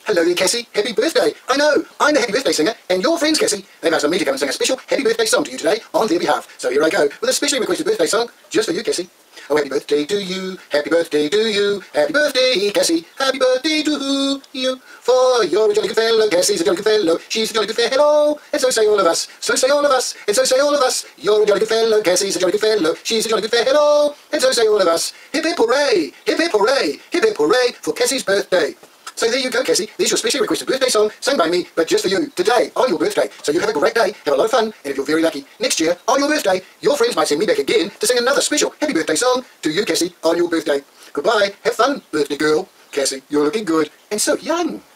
Hello there, Cassie. Happy birthday. I know, I'm the Happy Birthday Singer, and your friends, Cassie, they've asked me to come and sing a special Happy Birthday song to you today on their behalf. So here I go, with a specially requested birthday song just for you, Cassie. Oh, happy birthday to you, happy birthday to you, happy birthday, Cassie, happy birthday to you. For you're a jolly good fellow, Cassie's a jolly good fellow, she's a jolly good fellow, and so say all of us, so say all of us, and so say all of us. You're a jolly good fellow, Cassie's a jolly good fellow, she's a jolly good fellow, and so say all of us. Hip hip hooray, hip hip hooray, hip hip hooray for Cassie's birthday. So there you go, Cassie. There's your specially requested birthday song, sung by me, but just for you, today, on your birthday. So you have a great day, have a lot of fun, and if you're very lucky, next year, on your birthday, your friends might send me back again to sing another special happy birthday song to you, Cassie, on your birthday. Goodbye, have fun, birthday girl. Cassie, you're looking good, and so young.